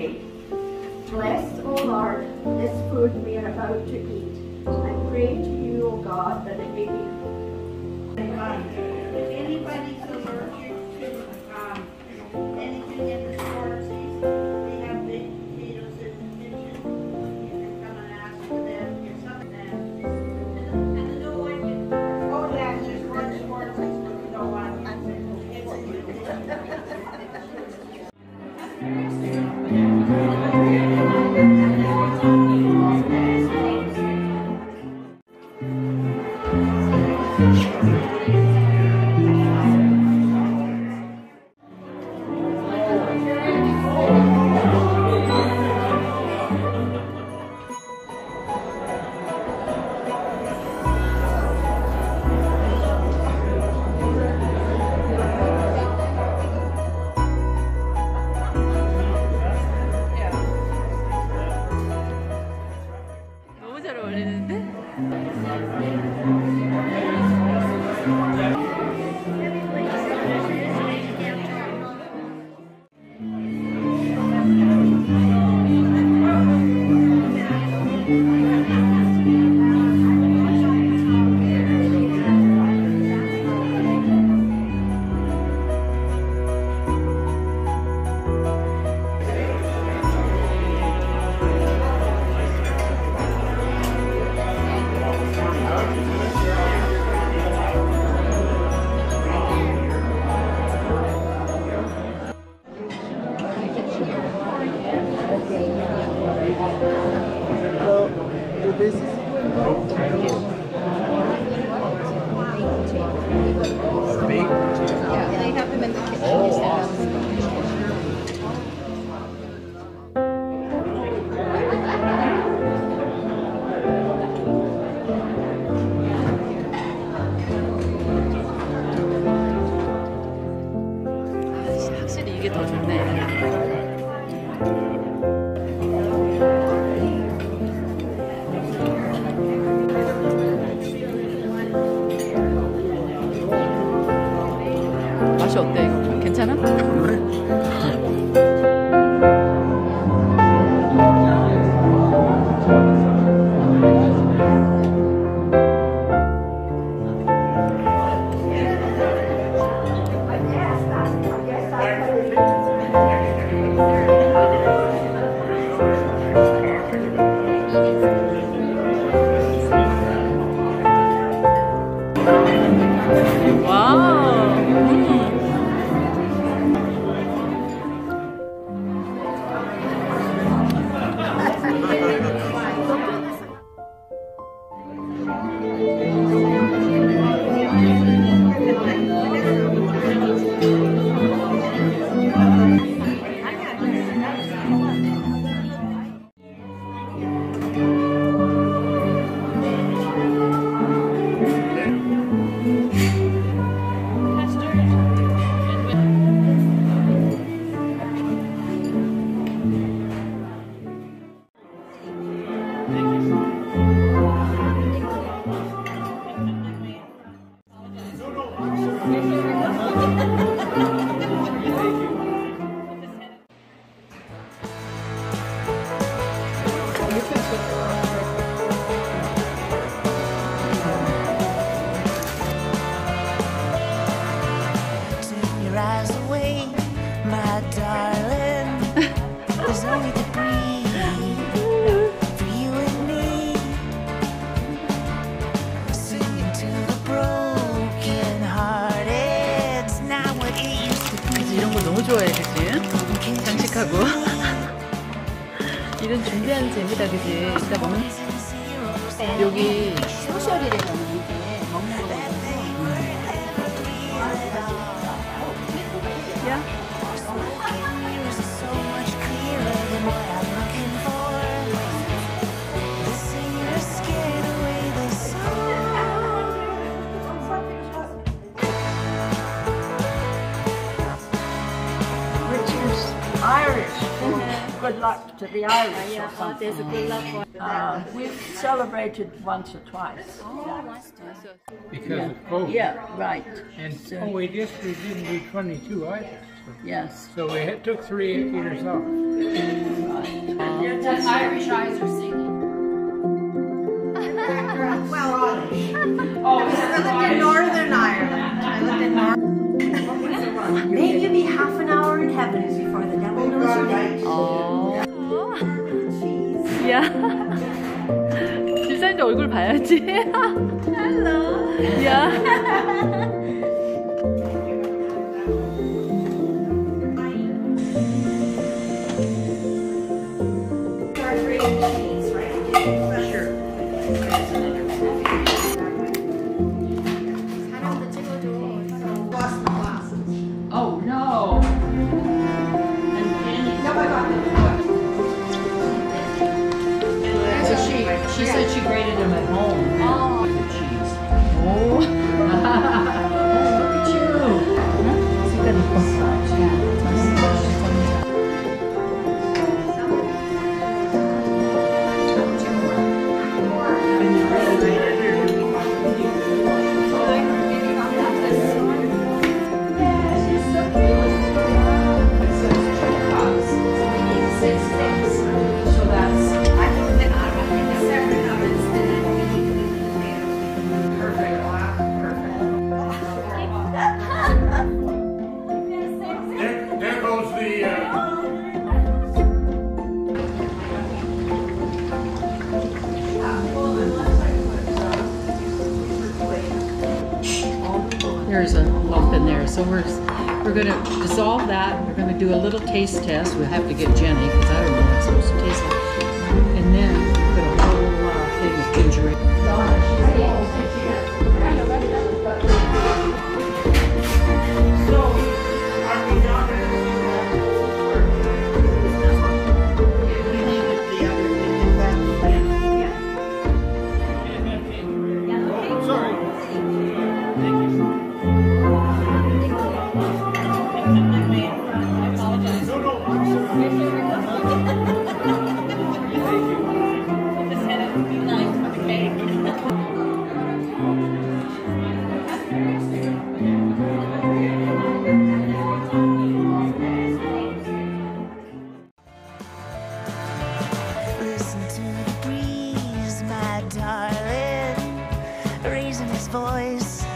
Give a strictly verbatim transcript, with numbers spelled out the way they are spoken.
say, bless, O Lord, this food we are about to eat. I pray to you, O God, that it may be. If anybody's allergic to um, anything in the store, they have baked potatoes in the kitchen. You can come and ask for them, get some of them. And the no one can, oh, that's just one Schwartz, but no one can. 너무 잘 어울리는데? 확실히 이게 더 좋네. 맛이 어때 이거? 괜찮아? 너무 좋아해, 그치? 장식하고 이런 준비하는 재미다, 그치? 이따 먹는 여기 소셜이래서 이게 먹는 거라서. 야? Irish. good luck to the Irish or Yeah, uh, something. there's a good luck for. Uh, we've celebrated once or twice. Because of COVID. Yeah, right. And oh, we just we didn't do twenty-two either. So, Yes. so we had, took three years off. The Irish eyes are singing. Well, Irish. Oh, I lived in Northern Ireland. I lived in Northern. May you be half an hour in heaven before the devil knows your name. 어. 야. 실사인지 얼굴 봐야지. 헬로. 야. Oh, no. And Jenny. No, I got So she she said she graded them at home. Oh. The cheese. Oh. Look at you. 색깔 이뻤어. There, there goes the. Uh, There's a lump in there, so we're we're gonna dissolve that. We're gonna do a little taste test. We'll have to get Jenny because I don't know what it's supposed to taste like. And then put a whole uh, thing of ginger ale. Listen to the breeze, my darling, raising his voice